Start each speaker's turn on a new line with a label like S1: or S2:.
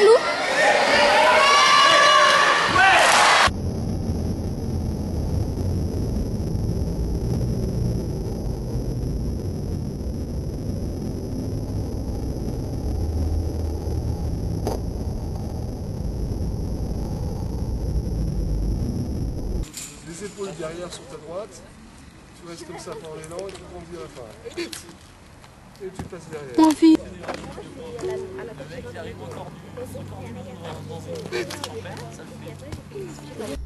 S1: flou.
S2: Les épaules derrière sur ta droite, tu restes comme ça pendant l'élan et tu rebondis à la fin. Et tu passes derrière.
S1: Mon fils.
S3: Le mec qui arrive au tordu dans